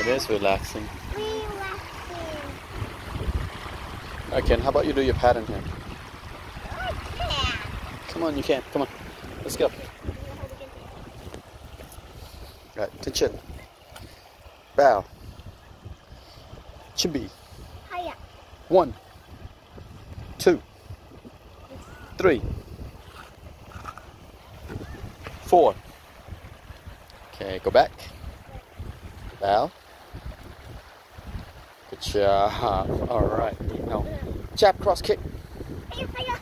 is relaxing. Relaxing. Alright, Ken, how about you do your pattern here? Yeah. Come on, you can. Come on. Let's go. Alright, attention. Bow. Chibi. Hiya. 1, 2, 3, 4. Okay, go back. Bow. Good job. Alright. Now, jab, cross, kick. Hiya, hiya.